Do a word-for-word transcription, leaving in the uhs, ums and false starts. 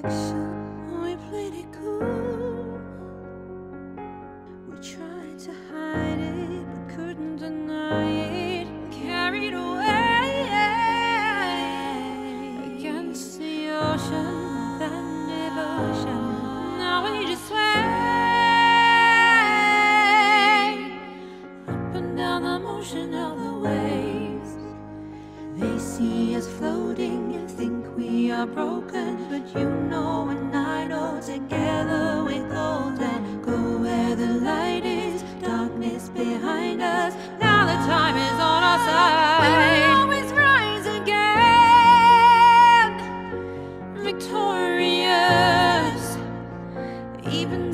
We played it cool. We tried to hide it, but couldn't deny it. Carried away against the ocean, that devotion. Now we just sway up and down the motion of the waves. They see us floating and think we are broken, but you know and I know together we're golden. Go where the light is, darkness behind us. Now the time is on our side. We'll always rise again, victorious, even